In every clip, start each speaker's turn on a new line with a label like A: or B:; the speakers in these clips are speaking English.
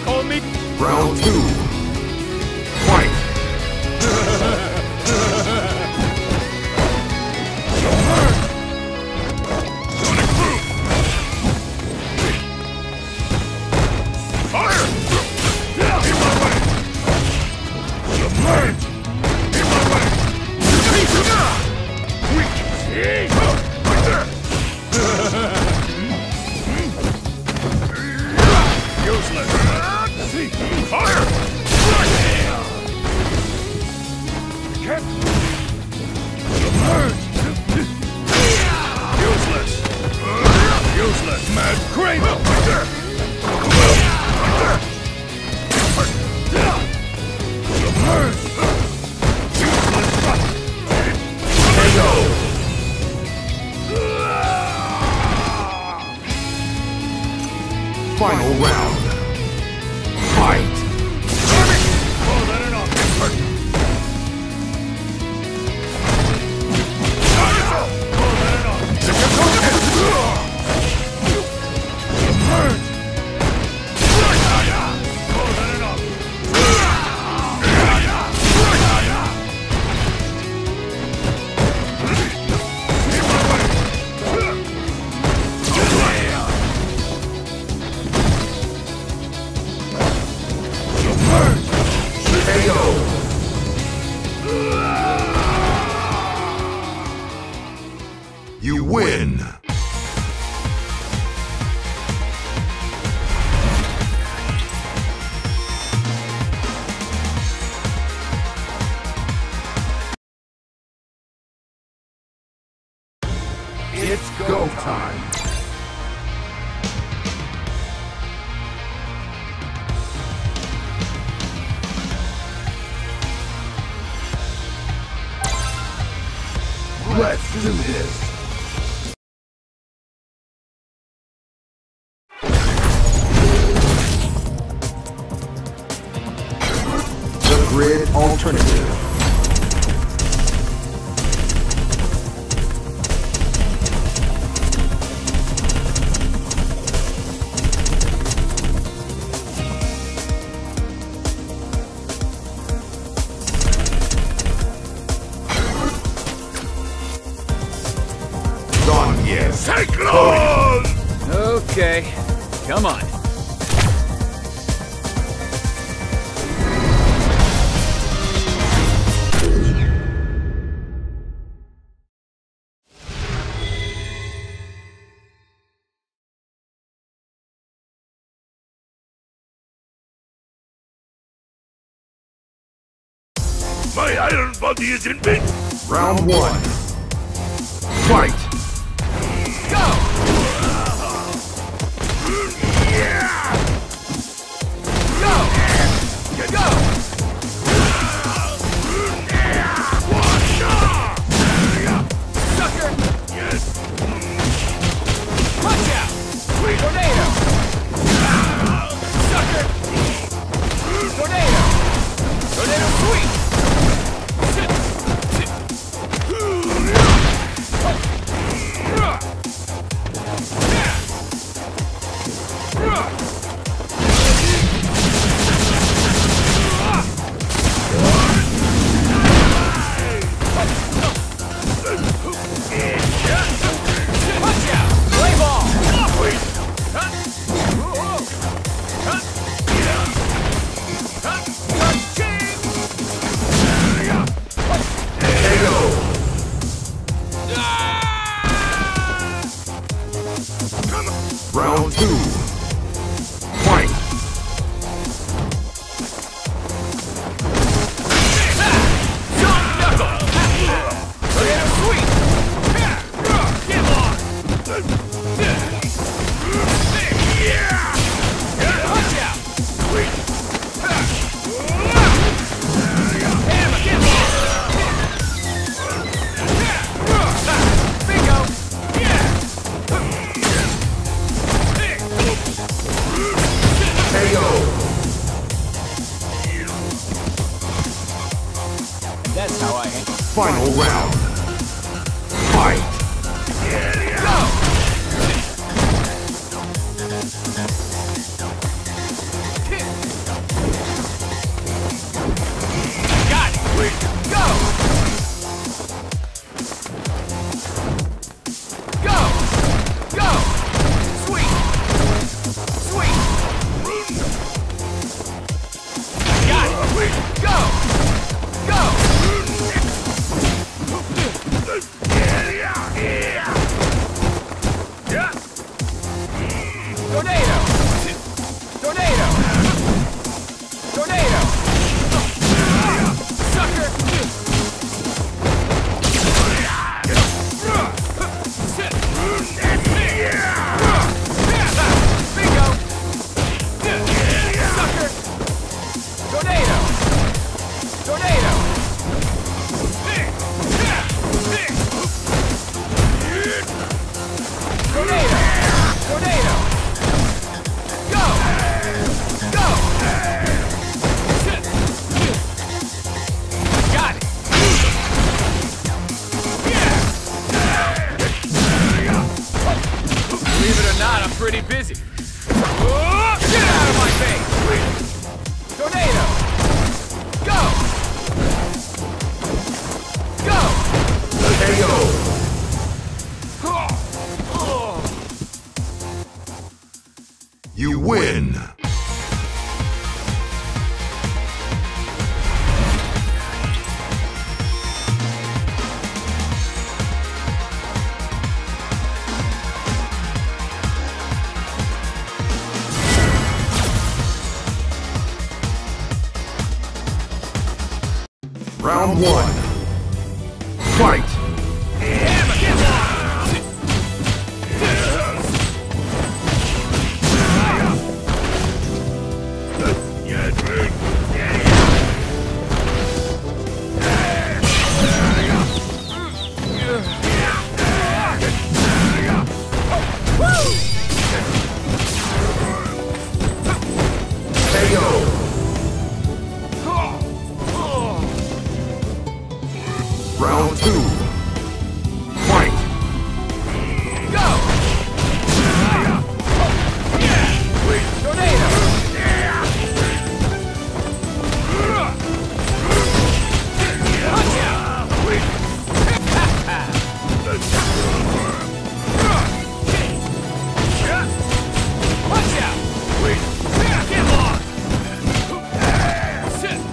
A: Call me.
B: Round 2. Fight! Final round. Fight! You win! It's go time! Let's do this! The Grid Alternative.
A: Cyclone! Okay, come on. My iron body is in bed.
B: Round 1. Fight! Round 2. Fight!
A: That's how I handle it.
B: Final round. Fight!
A: Go!
B: Round one. Fight! Round two. Fight!
A: Go! Tornado! Punch out! Punch out! Get lost! Sit!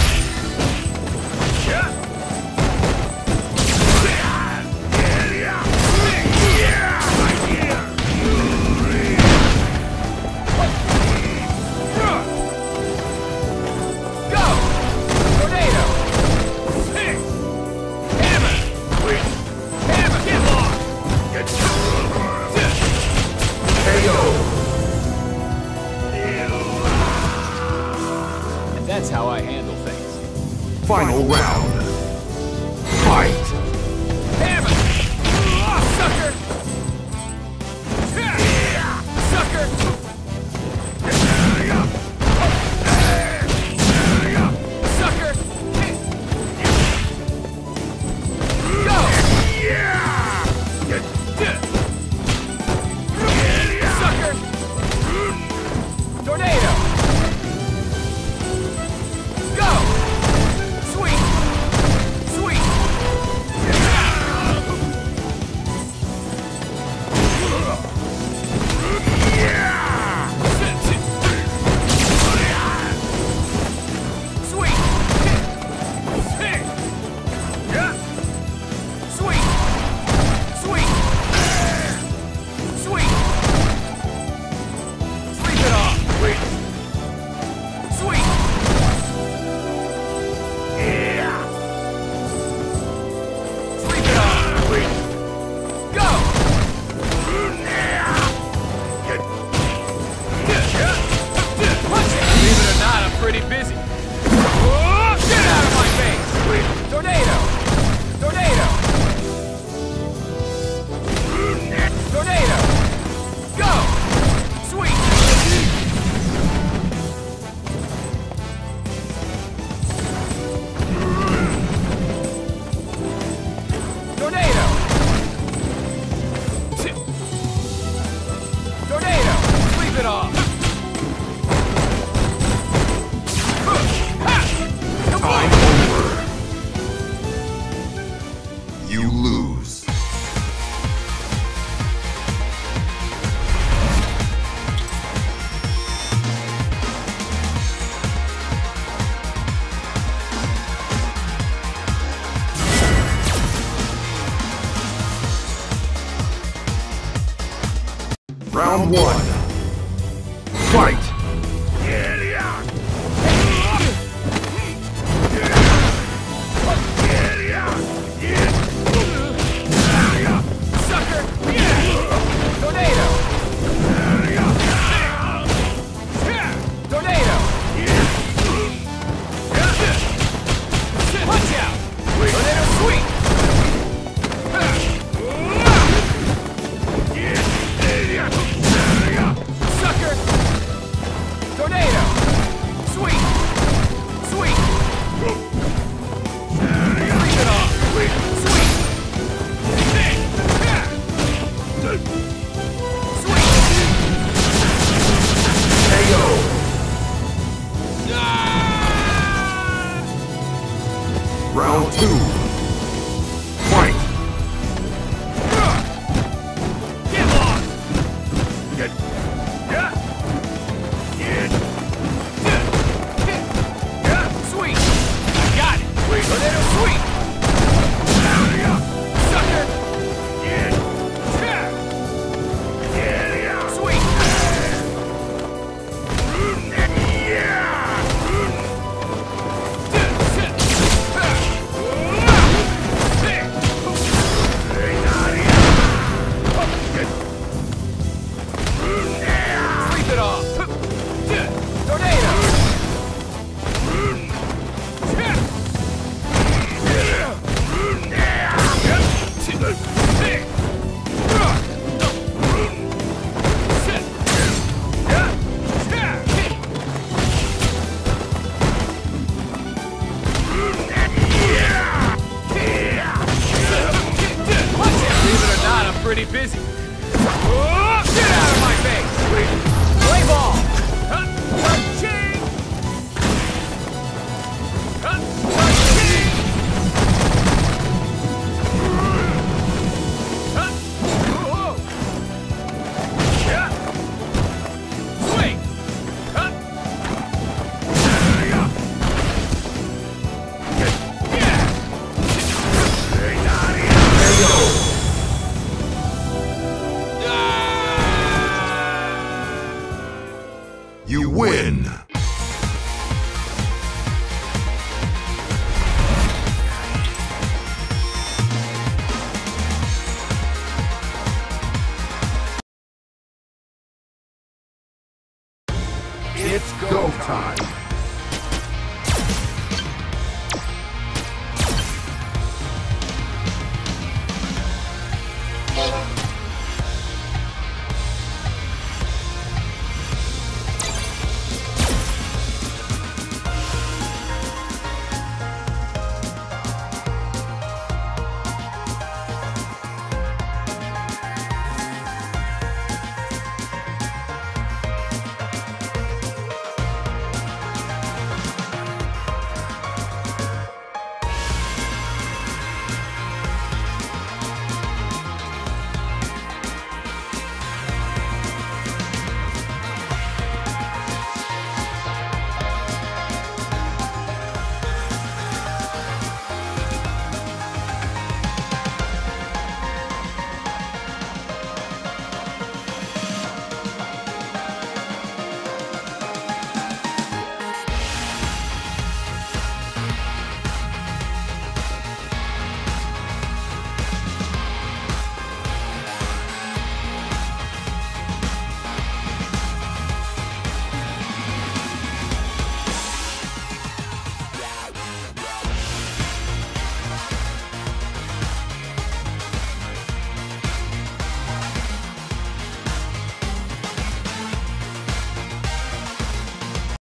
A: That's how I handle things.
B: Final round. Fight!
A: Damn it! Sucker! Sucker! Sucker! Go! Sucker! Tornado! Go! Sweet! Sweet! Sweet! Sweet! Sweet! Sweet! Sleep it off! Sweet! Sweet! Sleep it off! Go! Punch it! Believe it or not, I'm pretty busy. Get out of my face! Tornado! Tornado! Tornado! Go! Sweet! Tornado! Tornado! Sleep it off!
B: Time over. You lose. Round one. Fight!
A: Sucker! Tornado! Tornado! Punch out! Tornado sweet! Sucker! Tornado! Sweet! Sweet! Sleep it off! Sweet! Sweet!
B: KO! Round two. Fight!
A: Get lost! Sweet! I got it! Tornado sweet! Sucker! Sweet!
B: time.